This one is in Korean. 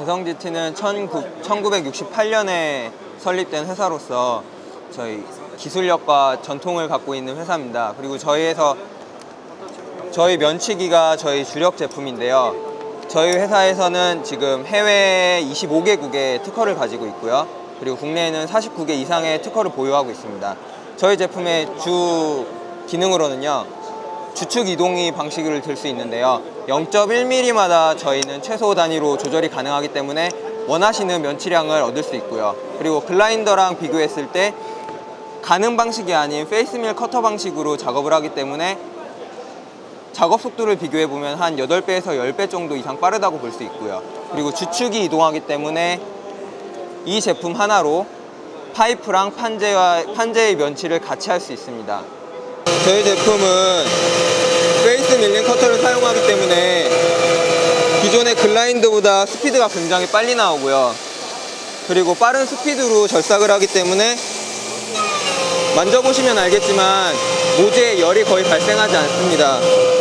가성GT는 1968년에 설립된 회사로서 저희 기술력과 전통을 갖고 있는 회사입니다. 그리고 저희 면치기가 저희 주력 제품인데요. 저희 회사에서는 지금 해외 25개국에 특허를 가지고 있고요. 그리고 국내에는 49개 이상의 특허를 보유하고 있습니다. 저희 제품의 주 기능으로는요, 주축 이동이 방식을 들 수 있는데요. 0.1mm마다 저희는 최소 단위로 조절이 가능하기 때문에 원하시는 면치량을 얻을 수 있고요. 그리고 글라인더랑 비교했을 때 가는 방식이 아닌 페이스밀 커터 방식으로 작업을 하기 때문에 작업 속도를 비교해보면 한 8배에서 10배 정도 이상 빠르다고 볼 수 있고요. 그리고 주축이 이동하기 때문에 이 제품 하나로 파이프랑 판재의 면치를 같이 할 수 있습니다. 저희 제품은 페이스 밀링 커터를 사용하기 때문에 기존의 글라인더보다 스피드가 굉장히 빨리 나오고요. 그리고 빠른 스피드로 절삭을 하기 때문에 만져보시면 알겠지만 모재에 열이 거의 발생하지 않습니다.